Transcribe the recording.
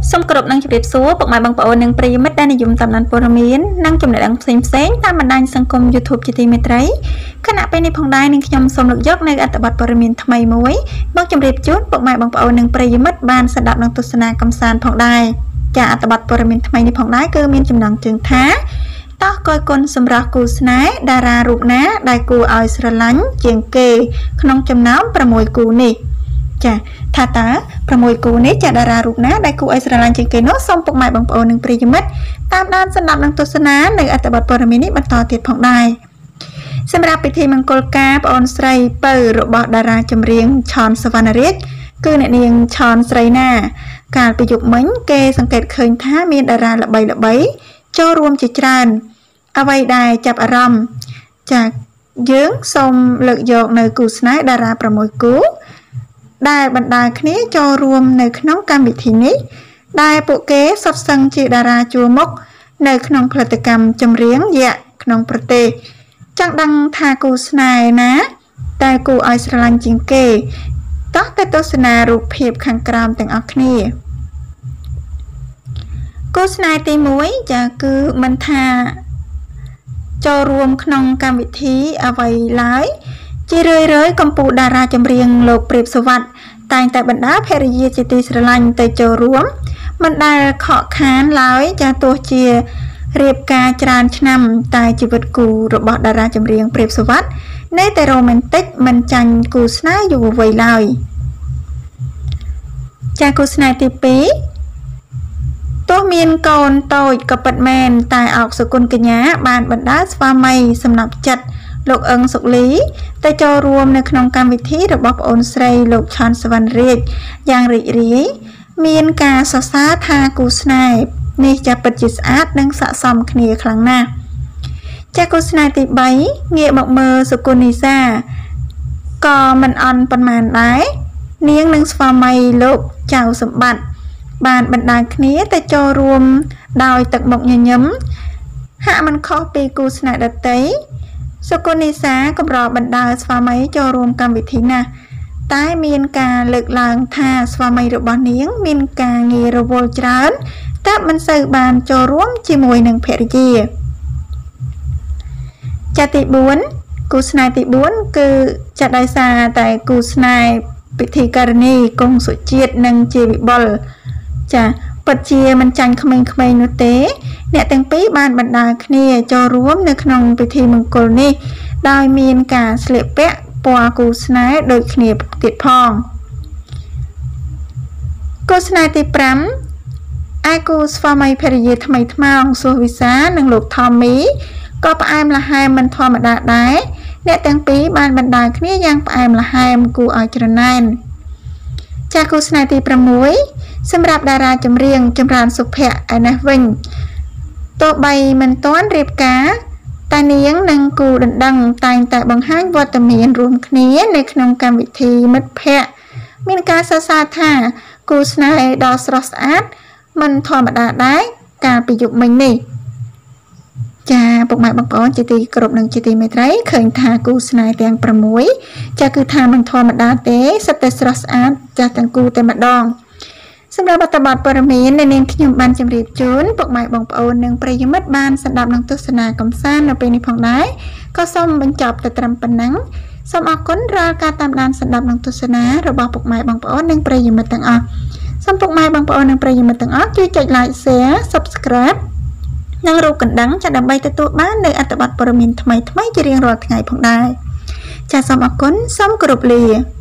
សូមគោរពនឹងជម្រាបសួរពុកម៉ែបងប្អូននិងប្រិយមិត្តដែលនិយមតាមដានព័ត៌មាននិងចំណេះដឹងផ្សេងៗតាមបណ្ដាញសង្គម YouTube ជាទីមេត្រីខណៈពេលនេះផងដែរនឹងខ្ញុំសូមលើកយកនៅអត្ថបទព័ត៌មានថ្មីមួយមកជម្រាបជូនពុកម៉ែបងប្អូននិងប្រិយមិត្តបានស្ដាប់និងទស្សនាកំសាន្តផងដែរចាអត្ថបទព័ត៌មានថ្មីនេះផងដែរគឺមានចំណងជើងថាតោះកយគុណសម្រាប់គូស្នេហ៍តារារូបណាដែលគួរឲ្យស្រឡាញ់ជាងគេក្នុងចំណោម6គូនេះចាថាតើ6គូនេះចាតារារូបណាដែលគួរឲ្យស្រឡាញ់ជាងគេនោះសូមពុកម៉ែបងប្អូននិងប្រិយមិត្តតាមដានស្ដាប់និងទស្សនានៅអត្ថបទព័ត៌មាននេះបន្តទៀតផងដែរសម្រាប់ពិធីមង្គលការប្អូនស្រីពៅរបស់តារាចម្រៀងឆនសវណ្ណរាជគឺអ្នកនាងឆនស្រីណាកាលពីយប់មិញគេសង្កេតឃើញថាមានតារាល្បីៗចូលរួមជាច្រើនអ្វីដែលចាប់អារម្មណ៍ចាយើងសូមលើកយកនៅគូស្នេហ៍តារា6គូដែលបណ្ដាគ្នាចូលរួមនៅក្នុងកម្មវិធីនេះដែលពួកគេសុទ្ធសឹងជាតារាជួរមុខនៅក្នុងផលិតកម្មចម្រៀងយក្សក្នុងប្រទេសចង់ដឹងថាគូស្នេហ៍ណាតែគូឲ្យស្រឡាញ់ជាងគេតោះទៅទស្សនារូបភាពខាងក្រោមទាំងអស់គ្នាគូស្នេហ៍ទី1ចាគឺមិនថាចូលរួមក្នុងកម្មវិធីអ្វីឡើយជារឿយៗកម្ពុជាតារាចម្រៀងលោកព្រាបសុវត្ថិតែងតែបណ្ដាភរិយាជាទីស្រឡាញ់ទៅចូលរួមមិនដែលខកខានឡើយចាទោះជារៀបការច្រើនឆ្នាំតែជីវិតគូរបស់តារាចម្រៀងព្រាបសុវត្ថិនៅតែរ៉ូមែនទិកមិនចាញ់គូស្នេហ៍យុវវ័យឡើយចាគូស្នេហ៍ទី2ទោះមានកូនតូចក៏ពិតមែនតែអោកសុគន្ធកញ្ញាបានបណ្ដាស្វាមីសំណប់ចិត្តលោកអឹងសុកលីទៅចូលរួមនៅក្នុងកម្មវិធីរបស់ប្អូនស្រីលោកឆនសវណ្ណរាជយ៉ាងរីករាយមានការសរសើរថាគូស្នេហ៍នេះចាពិតជាស្អាតនិងស័ក្តិសមគ្នាខ្លាំងណាស់ចាគូស្នេហ៍ទី3ងាកមកមើលសុគន្ធនីសាក៏មិនអន់ប៉ុន្មានដែរនាងនិងស្វាមីលោកចៅសម្បត្តិបានបណ្ដាគ្នាទៅចូលរួមដោយទឹកមុខញញឹមហាក់មិនខុសពីគូស្នេហ៍ដទៃសុគន្ធនីសាកម្របណ្ដាស្វាមីចូលរួមកម្មវិធីណាស់តែមានការលើកឡើងថាស្វាមីរបស់នាងមានការងាររវល់ច្រើនតែមិនសូវបានចូលរួមជាមួយនឹងភរិយាចាទី4គូស្នេហ៍ទី4គឺចាដោយសារតែគូស្នេហ៍ពិធីការនីគង់សុជាតិនិងជាវិបុលចាពិតជាមិនចាញ់ក្មេងៗនោះទេអ្នកទាំងពីរបានបណ្ដាគ្នាចូលរួមនៅក្នុងពិធីមង្គលនេះដោយមានការស្លៀកពាក់ពណ៌គូស្នេហ៍ដូចគ្នាទៀតផងគូស្នេហ៍ទី5ឯគូស្វាមីភរិយាថ្មីថ្មោងសុវិសានិងលោកថមមីក៏ផ្អែមល្ហែមមិនធម្មតាដែរអ្នកទាំងពីរបានបណ្ដាគ្នាយ៉ាងផ្អែមល្ហែមគួរឲ្យច្រណែនចាគូស្នេហ៍ទី6សម្រាប់តារាចម្រៀងចម្រើនសុភ័ក្រឯនេះវិញទោះបីមិនទាន់រៀបការតែនាងនិងគូដណ្ដឹងតែងតែបង្ហាញវត្តមានរួមគ្នានៅក្នុងកម្មវិធីមិត្តភ័ក្តិមានការសរសើរថាគូស្នេហ៍ដ៏ស្រស់ស្អាតមិនធម្មតាដែរកាលពីយប់មិញនេះចាពុកម៉ែបងប្អូនជាទីគោរពនិងជាទីមេត្រីឃើញថាគូស្នេហ៍ទាំង6ចាគឺថាមិនធម្មតាទេសុទ្ធតែស្រស់ស្អាតចាស់ទាំងគូតែម្ដងសម្រាប់អត្ថបទព័ត៌មានដែលនាងខ្ញុំបានជម្រាបជូនពុកម៉ែបងប្អូននិងប្រិយមិត្តបានស្ដាប់និងទស្សនាកំសាន្តនៅពេលនេះផងដែរក៏សូមបញ្ចប់ទៅត្រឹមប៉ុណ្ណឹងសូមអរគុណរាល់ការតាមដានស្ដាប់និងទស្សនារបស់ពុកម៉ែបងប្អូននិងប្រិយមិត្តទាំងអស់សូមពុកម៉ែបងប្អូននិងប្រិយមិត្តទាំងអស់ជួយចុច Like Share Subscribe និងរូបកណ្ដឹងចាដើម្បីទទួលបាននៅអត្ថបទព័ត៌មានថ្មីៗជារៀងរាល់ថ្ងៃផងដែរចាសូមអរគុណសូមគោរពលា